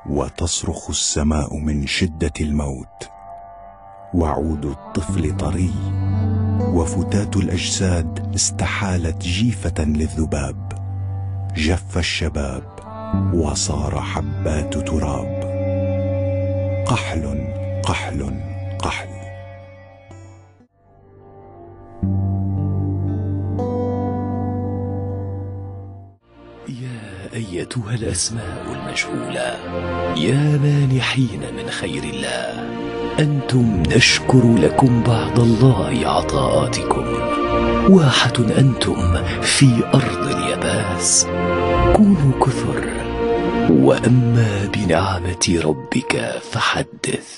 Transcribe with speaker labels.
Speaker 1: وتصرخ السماء من شدة الموت، وعود الطفل طري، وفتات الأجساد استحالت جيفة للذباب. جف الشباب وصار حبات تراب. قحل قحل قحل.
Speaker 2: يا أيتها الأسماء المجهولة، يا مانحين من خير الله، أنتم نشكر لكم بعد الله عطاءاتكم. واحة أنتم في أرض اليباس، كونوا كثر، وأما بنعمة ربك فحدث.